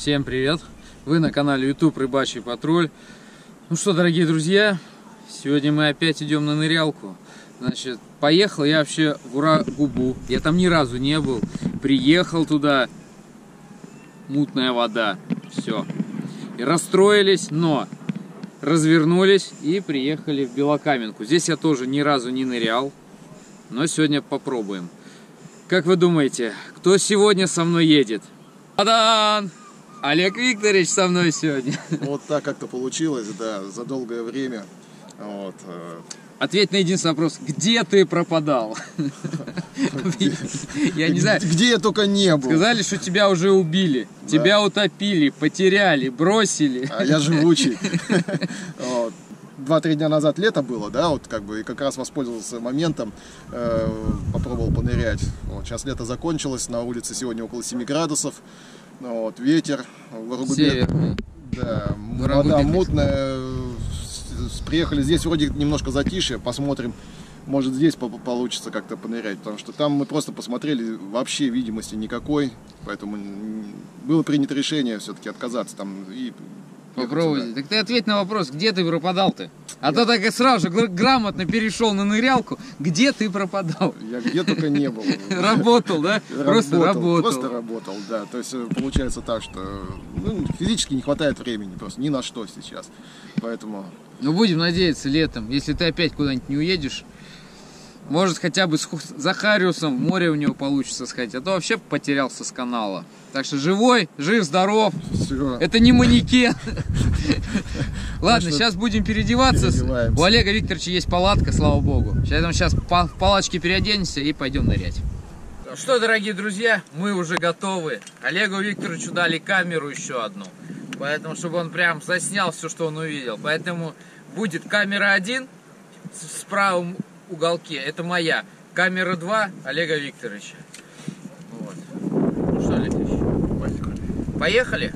Всем привет! Вы на канале YouTube Рыбачий Патруль. Ну что, дорогие друзья, сегодня мы опять идем на нырялку. Значит, поехал я вообще в Ура-Губу. Я там ни разу не был. Приехал туда, мутная вода. Все. И расстроились, но развернулись и приехали в Белокаменку. Здесь я тоже ни разу не нырял, но сегодня попробуем. Как вы думаете, кто сегодня со мной едет? Та-дан! Олег Викторович со мной сегодня. Вот так как-то получилось, да, за долгое время. Вот. Ответь на единственный вопрос. Где ты пропадал? Я не знаю. Где я только не был. Сказали, что тебя уже убили. Тебя утопили, потеряли, бросили. А я живучий. 2-3 дня назад лето было, да, вот как бы, и как раз воспользовался моментом, попробовал понырять. Вот, сейчас лето закончилось, на улице сегодня около 7 градусов, вот, ветер, Северный. Да, вода мутная, приехали здесь, вроде немножко затишье, посмотрим, может здесь получится как-то понырять, потому что там мы просто посмотрели, вообще видимости никакой, поэтому было принято решение все-таки отказаться там и попробуйте. Так ты ответь на вопрос, где ты пропадал-то? А то так и сразу же грамотно перешел на нырялку. Где ты пропадал? Я где только не был. Работал, да? Просто работал. Просто работал, да. То есть получается так, что физически не хватает времени просто ни на что сейчас. Поэтому... Ну будем надеяться летом, если ты опять куда-нибудь не уедешь, может хотя бы с Захариусом в море у него получится сходить, а то вообще потерялся с канала. Так что живой, жив, здоров. Все. Это не манекен. Ладно, сейчас будем переодеваться. У Олега Викторовича есть палатка, слава богу. Сейчас в палатке переоденемся и пойдем нырять. Ну что, дорогие друзья, мы уже готовы. Олегу Викторовичу дали камеру еще одну. Поэтому, чтобы он прям заснял все, что он увидел. Поэтому будет камера 1 в правом уголке. Это моя. Камера 2 Олега Викторовича. Вот. Ну что, Олег Викторович? Поехали?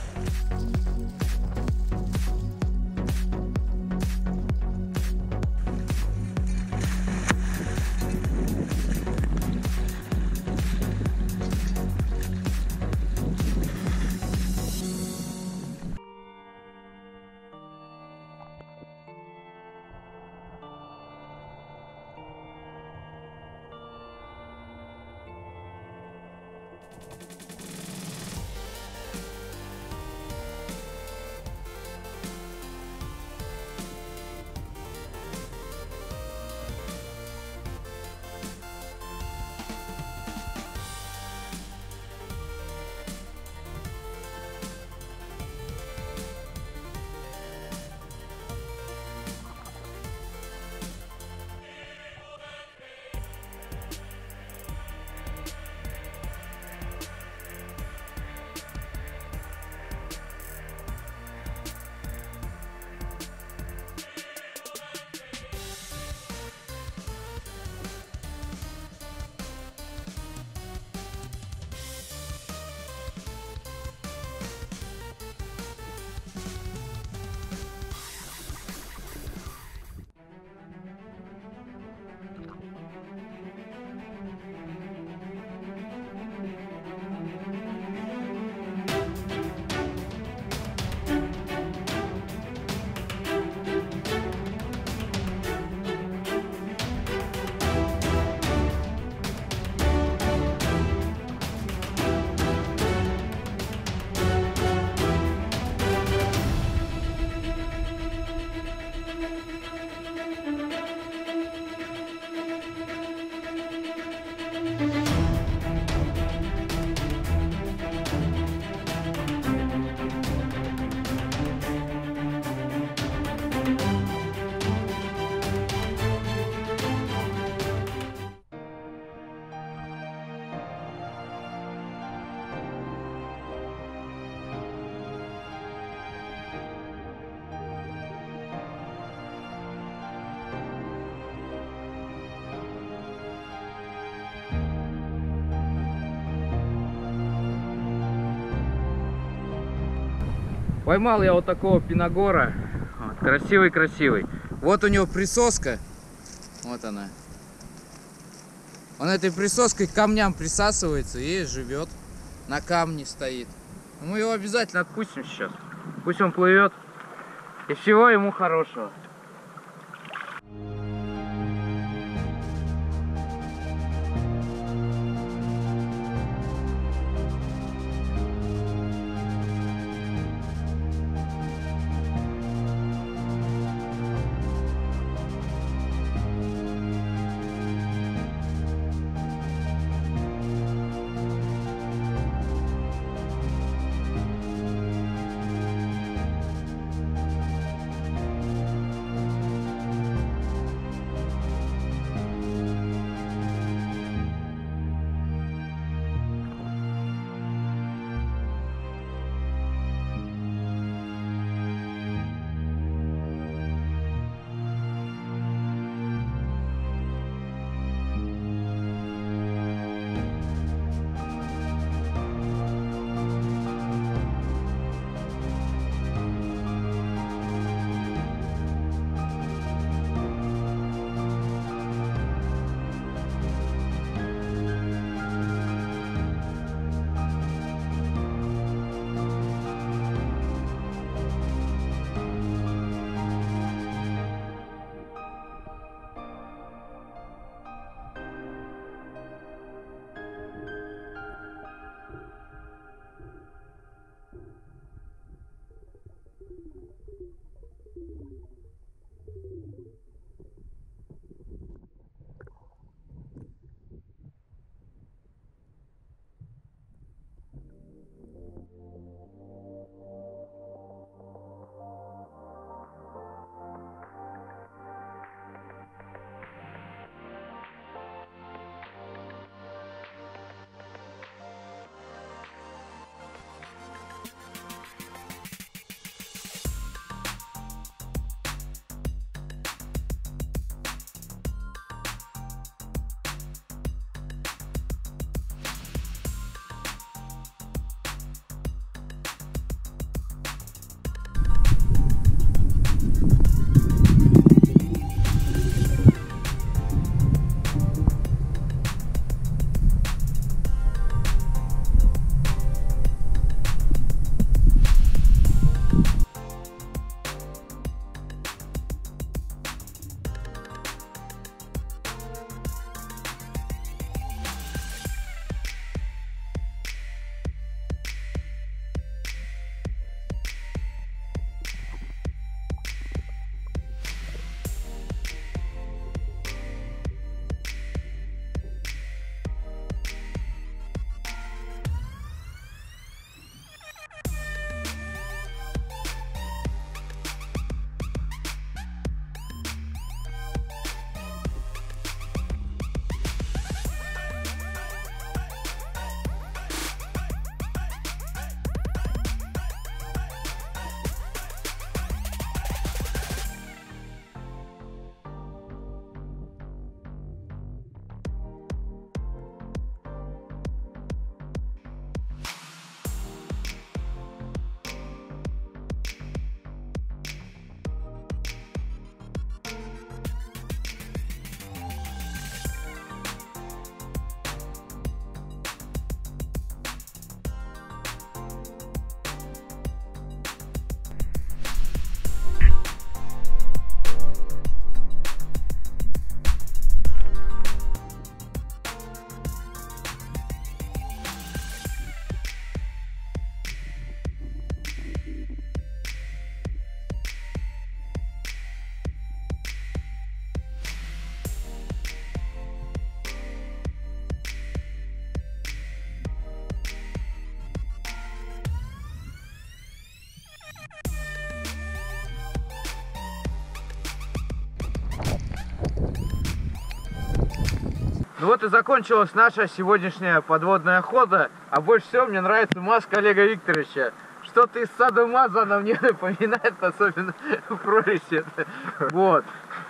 Поймал я вот такого пиногора. Красивый-красивый. Вот у него присоска. Вот она. Он этой присоской к камням присасывается и живет. На камне стоит. Мы его обязательно отпустим сейчас. Пусть он плывет. И всего ему хорошего. Ну вот и закончилась наша сегодняшняя подводная охота. А больше всего мне нравится маска Олега Викторовича. Что-то из сада Мазана мне напоминает, особенно в прорези. Вот.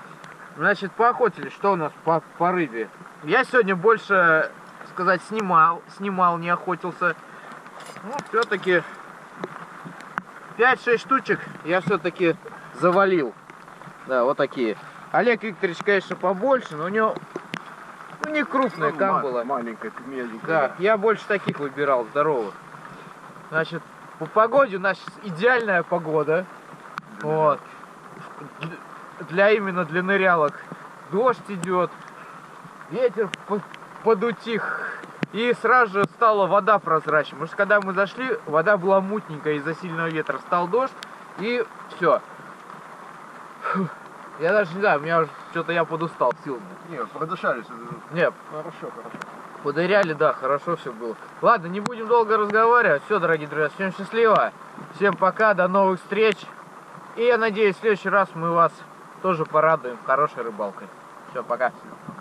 Значит, поохотились. Что у нас по рыбе? Я сегодня больше, сказать, снимал, не охотился. Ну, все-таки 5-6 штучек я все-таки завалил. Да, вот такие. Олег Викторович, конечно, побольше, но у него не крупная камбала. Маленькая, меленькая. Да, я больше таких выбирал, здоровых. Значит, По погоде у нас сейчас идеальная погода. Вот. Именно для нырялок. Дождь идет, ветер подутих. И сразу же стала вода прозрачной. Потому что когда мы зашли, вода была мутненькая из-за сильного ветра. Стал дождь, и все. Я даже не знаю, у меня уже что-то я подустал сил. Не, продышались. Нет. Хорошо. Подыряли, да, хорошо все было. Ладно, не будем долго разговаривать. Все, дорогие друзья, всем счастливо. Всем пока, до новых встреч. И я надеюсь, в следующий раз мы вас тоже порадуем хорошей рыбалкой. Все, пока.